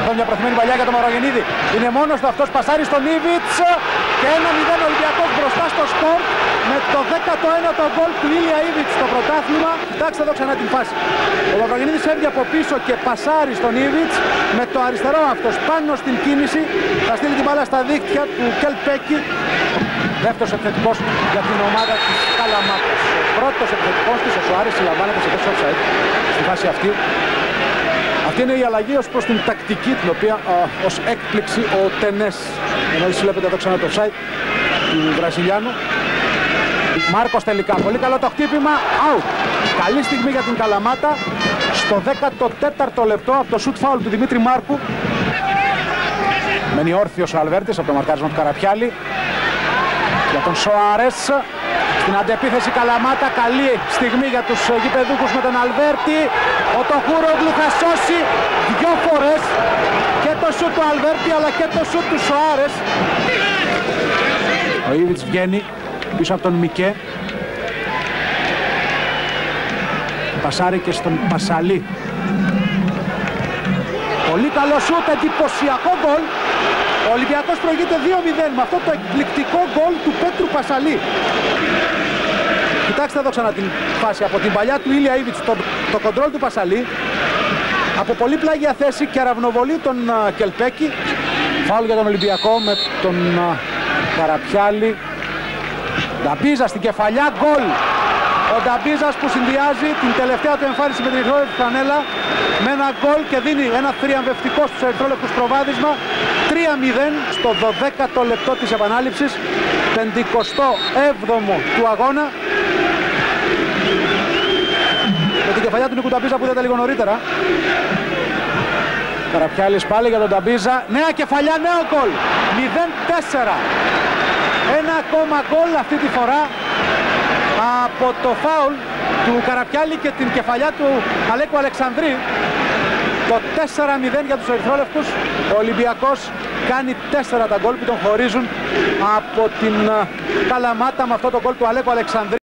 Εδώ μια προθυμένη παλιά για τον Μαυρογεννίδη. Είναι μόνος του, αυτός πασάρει στον Ήβιτς και 1-0 Ολυμπιακός μπροστά στο Σπορ με το 19ο γκολ του Ήλια Ήβιτς στο πρωτάθλημα. Κοιτάξτε εδώ ξανά την φάση. Ο Μαυρογεννίδης έβγαινε από πίσω και πασάρει στον Ήβιτς με το αριστερό αυτός πάνω στην κίνηση. Θα στείλει την μπάλα στα δίκτυα του Κελπέκη. Δεύτερος επιθετικός για την ομάδα της Καλαμάτας. Ο πρώτος επιθετικός της, ο Σουάρες, συλλαμβάνεται σε θέση offside στη φάση αυτή. Αυτή είναι η αλλαγή ως προς την τακτική, την οποία ως έκπληξη ο Τενές. Ενώ εσείς βλέπετε εδώ ξανά το offside του Βραζιλιάνου. Μάρκος τελικά, πολύ καλό το χτύπημα, out. Καλή στιγμή για την Καλαμάτα. Στο 14ο λεπτό από το shoot foul του Δημήτρη Μάρκου. Μένει όρθιος ο Αλβέρτης από το μαρκάρισμα του Καραπιάλη. Για τον Σοάρες. Στην αντεπίθεση Καλαμάτα, καλή στιγμή για τους γηπεδούχους με τον Αλβέρτη. Ο Τοχούρογλου θα σώσει δυο φορές και το σουτ του Αλβέρτη αλλά και το σουτ του Σοάρες. Ο Ήβιτς βγαίνει πίσω από τον Μικέ. Πασάρει και στον Πασαλή. Πολύ καλό σουτ, εντυπωσιακό γκολ. Ο Ολυμπιακός προηγείται 2-0 με αυτό το εκπληκτικό γκολ του Πέτρου Πασαλή. Κοιτάξτε εδώ ξανά την φάση από την παλιά του Ήλια Ήβιτς, το κοντρόλ του Πασαλή. Από πολύ πλάγια θέση και αραβνοβολή τον Κελπέκη. Φάουλ για τον Ολυμπιακό με τον Καραπιάλη. Νταμπίζα στην κεφαλιά, γκολ. Ο Νταμπίζας που συνδυάζει την τελευταία του εμφάνιση με την ερυθρόλευκη φανέλα με ένα γκολ και δίνει ένα θριαμβευτικό στους ερυθρόλευκους προβάδισμα. 3-0 στο 12ο λεπτό της επανάληψης, 57ο του αγώνα. Με την κεφαλιά του Νίκου Νταμπίζα που είδατε λίγο νωρίτερα. Καραπιάλης πάλι για τον Νταμπίζα. Νέα κεφαλιά, νέο γκολ. 0-4. Ένα ακόμα γκολ αυτή τη φορά από το φάουλ του Καραπιάλη και την κεφαλιά του Αλέκου Αλεξανδρή. Το 4-0 για τους ερυθρόλευκους. Ο Ολυμπιακός κάνει 4 τα γκολ που τον χωρίζουν από την Καλαμάτα με αυτό το γκολ του Αλέκου Αλεξανδρή.